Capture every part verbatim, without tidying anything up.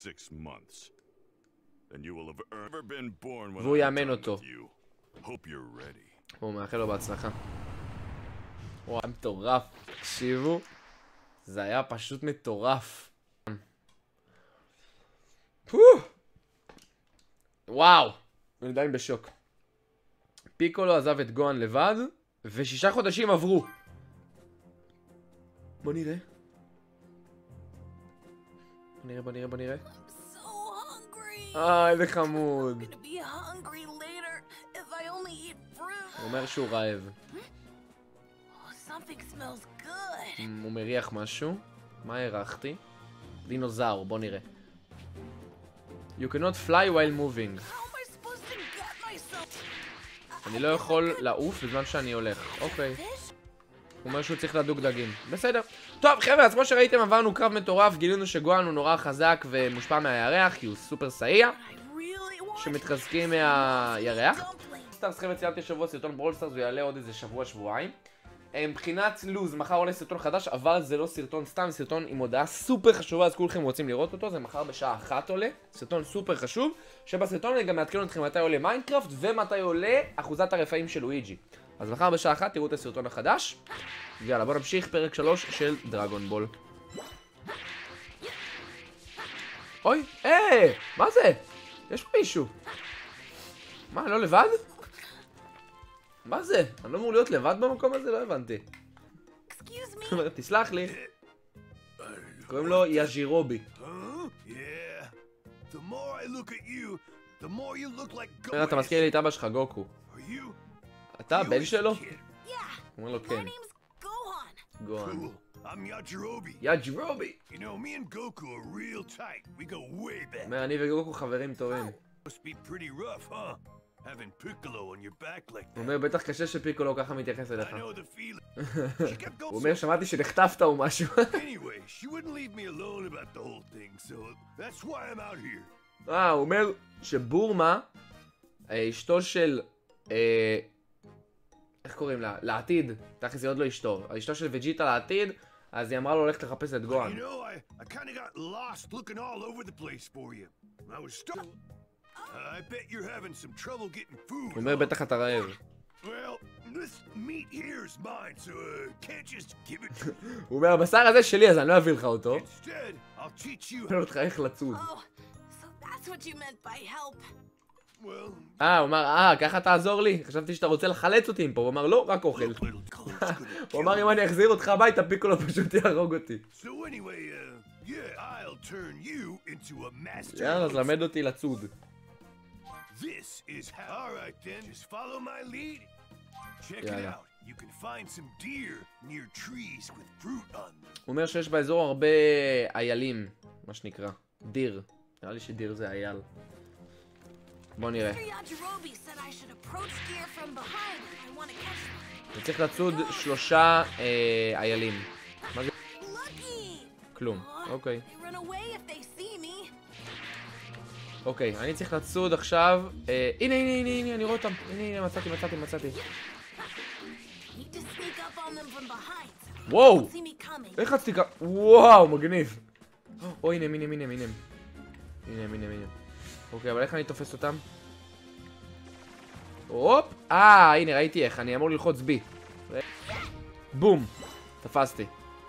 six months. And you will have ever been born when והוא I'm יאמן done אותו. with you. Hope you're ready. הוא מאחל לו בהצלחה. וואו, היה מטורף. תקשיבו. זה היה פשוט מטורף. וואו. אני עדיין בשוק. פיקולו עזב את גואן לבד, ושישה חודשים עברו. בוא נראה. בוא נראה, בוא נראה, בוא נראה. אה, איזה חמוד. הוא אומר שהוא רעב. הוא מריח משהו. מה הרחתי? דינוזאור, בוא נראה. You cannot fly while moving. אני לא יכול לעוף בזמן שאני הולך. אוקיי. הוא אומר שהוא צריך לדוג דגים. בסדר. טוב, חבר'ה, אז כמו שראיתם עברנו קרב מטורף, גילינו שגואן הוא נורא חזק ומושפע מהירח, כי הוא סופר סעיע, שמתחזקים מהירח. סטארס, חבר'ה, ציימתי שבוע סרטון ברול סטארס, הוא יעלה עוד איזה שבוע שבועיים. מבחינת לוז, מחר עולה סרטון חדש, אבל זה לא סרטון סתם, סרטון עם הודעה סופר חשובה, אז כולכם רוצים לראות אותו, זה מחר בשעה אחת עולה, סרטון סופר חשוב, שבסרטון אני גם מעדכן אתכם מתי עולה מיינקראפט ומתי עולה אחוזת הרפאים של לואיג'י. אז מחר בשעה אחת תראו את הסרטון החדש. ויאללה, בוא נמשיך, פרק שלוש של דרגון בול. אוי, אה, מה זה? יש פה מישהו. מה, לא לבד? מה זה? אני לא אמור להיות לבד במקום הזה? לא הבנתי. תסלח לי. קוראים לו יאז'ירובי. אתה מזכיר לי את אבא שלך, גוקו. אתה הבן שלו? הוא אומר לו כן. גוהן. יאז'ירובי. אומר, אני וגוקו חברים טובים. הוא אומר, בטח קשה שפיקולו ככה מתייחס אליך. הוא אומר, שמעתי שנחטפת או משהו. אה, הוא אומר שבורמה, אשתו של... איך קוראים לה? לעתיד. תכף זה עוד לא אשתו. אשתו של וג'יטה לעתיד, אז היא אמרה לו ללכת לחפש את גואן. הוא אומר, בטח אתה רעב. הוא אומר, הבשר הזה שלי, אז אני לא אביא לך אותו. הוא אומר אותך איך לצוד. אה, הוא אמר, אה, ככה תעזור לי? חשבתי שאתה רוצה לחלץ אותי עם פה. הוא אמר, לא, רק אוכל. הוא אמר, אם אני אחזיר אותך הביתה, פיקולו פשוט יהרוג אותי. יאללה, אז למד אותי לצוד. This is how. All right then, just follow my lead. Check it out. You can find some deer near trees with fruit on them. הוא אומר שיש באזור הרבה איילים, מה שנקרא, דיר. נראה לי שדיר זה אייל. בוא נראה. אני צריך לצוד שלושה איילים. מה זה? כלום. אוקיי. אוקיי, אני צריך לצוד עכשיו. הנה, הנה, הנה, הנה, אני רואה אותם. הנה, הנה, מצאתי, מצאתי, מצאתי. וואו! איך רציתי ככה? וואו, מגניב. או, הנה, הנה, הנה, הנה. הנה, הנה, הנה. אוקיי, אבל איך אני תופס אותם? הופ! אה, הנה, ראיתי איך. אני אמור ללחוץ בי. בום! תפסתי.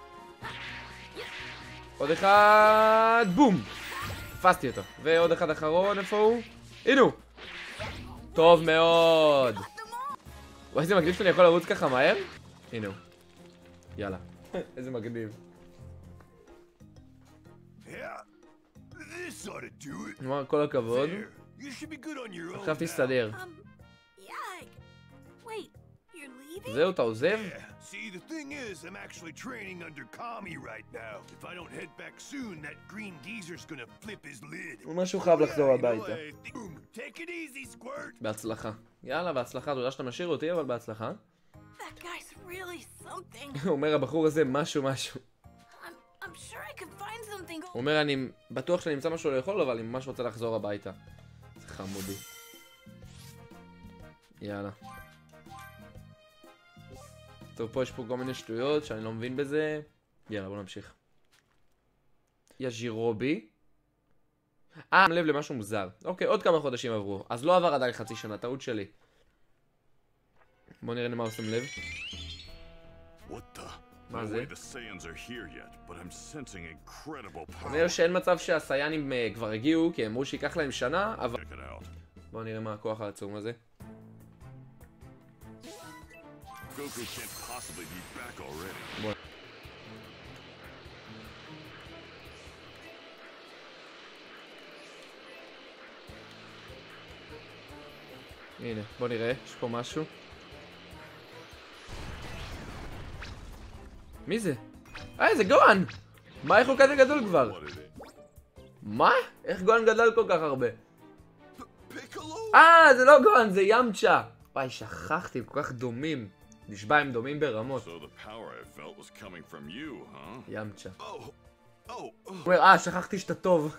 עוד אחד, בום! תפסתי אותו. ועוד אחד אחרון, איפה הוא? הנה הוא! טוב מאוד! וואי, איזה מגניב שאני יכול לרוץ ככה מהר? הנה הוא. יאללה. איזה מגניב. נאמר, כל הכבוד. עכשיו תסתדר. זהו, אתה עוזב? See, the thing is, I'm actually training under Kami right now. If I don't head back soon, that green geezer's gonna flip his lid. הוא משהו חייב לחזור הביתה. Take it easy, squirt. בהצלחה. יאללה, בהצלחה. תודה שאתה משאיר אותי, אבל בהצלחה. That guy's really something. הוא אומר, הבחור הזה משהו משהו. I'm sure I could find something. הוא אומר, אני בטוח שאני אמצא משהו לאכול, אבל אני ממש רוצה לחזור הביתה. זה חמודי. יאללה. טוב, פה יש פה כל מיני שטויות שאני לא מבין בזה. יאללה, בוא נמשיך. יאז'ירובי. אה, שם לב למשהו מוזר. אוקיי, עוד כמה חודשים עברו. אז לא עבר עדיין חצי שנה, טעות שלי. בוא נראה למה עושים לב. מה זה? אני חושב שאין מצב שהסייאנים כבר הגיעו, כי אמרו שיקח להם שנה, אבל... בוא נראה מה הכוח העצום הזה. בוא. הנה, בוא נראה, יש פה משהו. מי זה? אה, זה גואן! מה, איך הוא כזה גדול כבר? מה? איך גואן גדל כל כך הרבה? אה, זה לא גואן, זה ימצ'ה! וואי, שכחתי, הם כל כך דומים. נשבע, הם דומים ברמות. ימצ'ה. הוא אומר, אה, שכחתי שאתה טוב.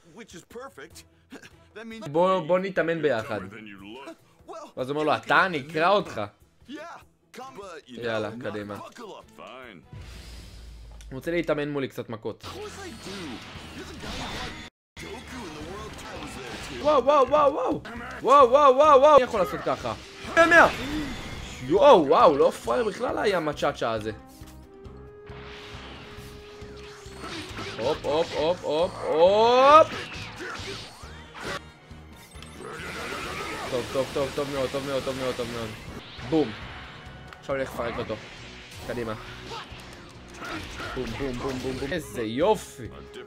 בוא נתאמן ביחד. ואז הוא אומר לו, אתה, אני אקרא אותך. יאללה, קדימה. הוא רוצה להתאמן מולי קצת מכות. וואו, וואו, וואו, וואו. וואו, וואו, וואו, וואו. אני יכול לעשות ככה. מאה. יואו, וואו, לא פרייר בכלל היה מצ'אצ'ה הזה. הופ, הופ, הופ, הופ, הופ. טוב, טוב, טוב, טוב מאוד, טוב מאוד, טוב מאוד, טוב מאוד. בום. עכשיו אני הולך לפרק אותו. קדימה. בום, בום, בום, בום, בום. איזה יופי.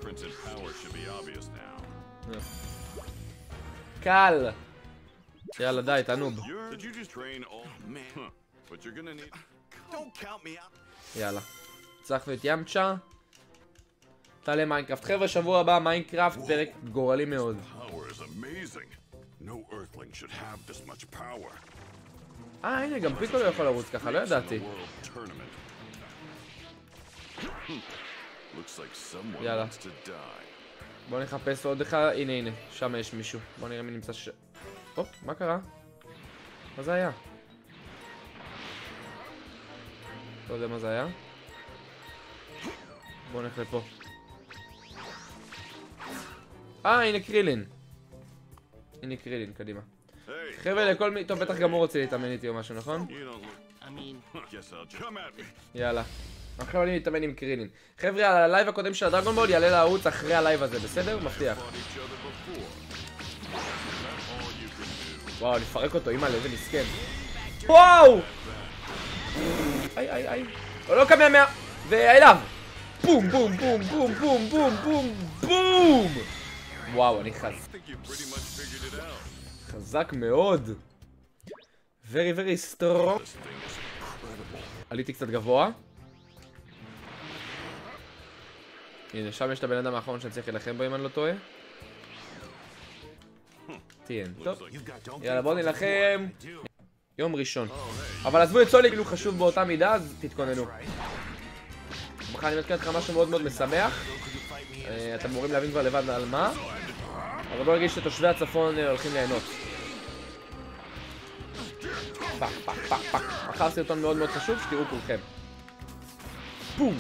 קל. יאללה, די, תענוג. יאללה. הצלחנו את ימצ'ה. תעלה מיינקראפט. חבר'ה, שבוע הבא מיינקראפט, פרק גורלי מאוד. אה, הנה, גם פיקו לא יכול לרוץ ככה, לא ידעתי. יאללה. בוא נחפש עוד אחד. הנה, הנה, שם יש מישהו. בוא נראה מי נמצא ש... הופ, מה קרה? מה זה היה? לא יודע מה זה היה. בוא נלך לפה. אה, הנה קרילין. הנה קרילין, קדימה. חבר'ה, לכל מי... טוב, בטח גם הוא רוצה להתאמן איתי או משהו, נכון? יאללה. עכשיו אני מתאמן עם קרילין. חבר'ה, הלייב הקודם של הדרגון בול יעלה לערוץ אחרי הלייב הזה, בסדר? מבטיח. וואו, אני אפרק אותו, אימא, איזה מסכן. וואו! איי, איי, איי. הוא לא קם מאה. ואליו. בום, בום, בום, בום, בום, בום, בום, בום! וואו, אני חזק. חזק מאוד. Very very strong. עליתי קצת גבוה. הנה, שם יש את הבן אדם האחרון שאני צריך להילחם בו אם אני לא טועה. תהיין, טוב. יאללה, בואו נילחם. יום ראשון. אבל עזבו את סולי, כאילו חשוב באותה מידה, אז תתכוננו. בכלל אני מתקן לך משהו מאוד מאוד משמח. אתם אמורים להבין כבר לבד על מה. אבל בואו נגיד שתושבי הצפון הולכים ליהנות. פק, פק, פק, פק. אחר סרטון מאוד מאוד חשוב, שתראו כולכם. בום!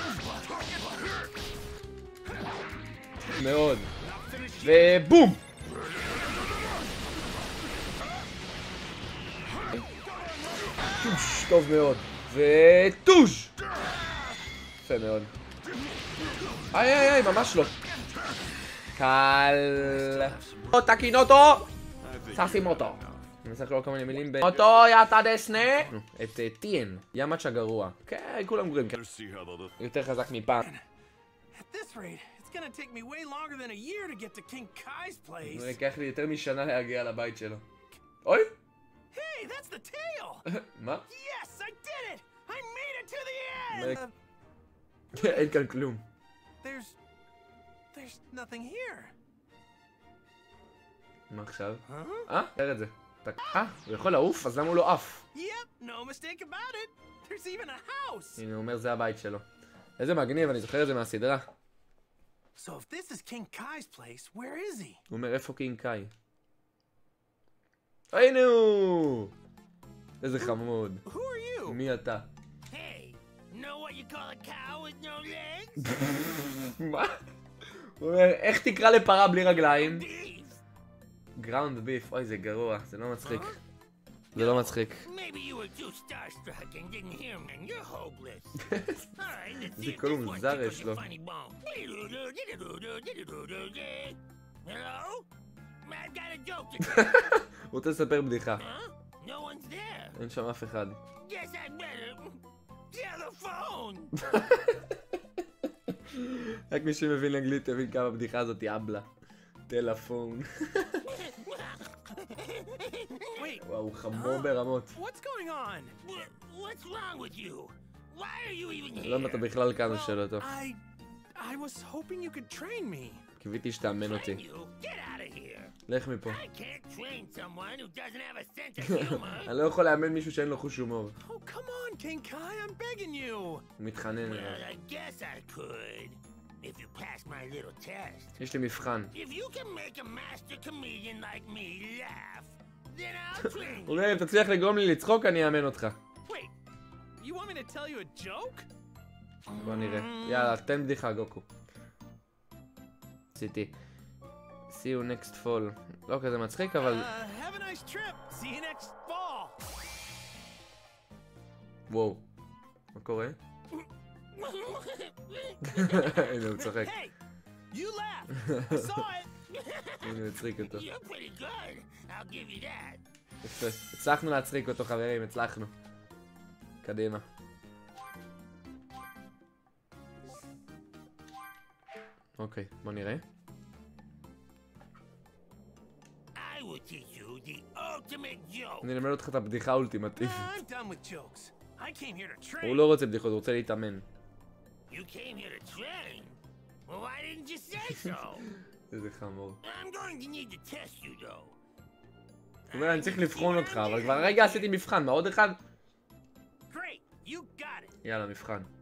מאוד. ובום! טוש, טוב מאוד. וטוש! יפה מאוד. איי איי איי, ממש לא. קל. טקינוטו! סאסימוטו. אני צריך לראות כל מיני מילים ב... מוטו יאטה דסנה! את טיין. ימצ'ה גרוע. כן, כולם גרועים. יותר חזק מפעם. זה ייקח לי יותר משנה להגיע לבית שלו. אוי! מה? אין כאן כלום. מה עכשיו? אה? תראה את זה. אה? הוא יכול לעוף? אז למה הוא לא עף? הנה, הוא אומר זה הבית שלו. איזה מגניב, אני זוכר את זה מהסדרה. הוא אומר איפה קינג קאי? הנה הוא! איזה חמוד. מי אתה? מה? הוא אומר, איך תקרא לפרה בלי רגליים? גראונד ביף, אוי זה גרוע, זה לא מצחיק. זה לא מצחיק. זה קול מוזר יש לו. הוא רוצה לספר בדיחה. אין שם אף אחד. רק מי שמבין אנגלית תבין כמה הבדיחה הזאת היא אבלה. טלפון. וואו, הוא חמור ברמות. לא אם אתה בכלל כאן לשאול אותו. קיוויתי שתאמן אותי. לך מפה. אני לא יכול לאמן מישהו שאין לו חוש הומור. הוא מתחנן אליו. יש לי מבחן. הוא אומר, אם תצליח לגרום לי לצחוק, אני אאמן אותך. בוא נראה. יאללה, תן בדיחה, גוקו. עשיתי. See you next fall. לא כזה מצחיק, אבל... וואו. מה קורה? הנה הוא צוחק. הנה הוא הצחיק אותו. יפה. הצלחנו להצחיק אותו חברים, הצלחנו. קדימה. אוקיי, בוא נראה. אני אלמד אותך את הבדיחה האולטימטיבית. הוא לא רוצה בדיחות, הוא רוצה להתאמן. איזה חמור. זאת אומרת, אני צריך לבחון אותך, אבל כבר רגע עשיתי מבחן, מה עוד אחד? יאללה, מבחן.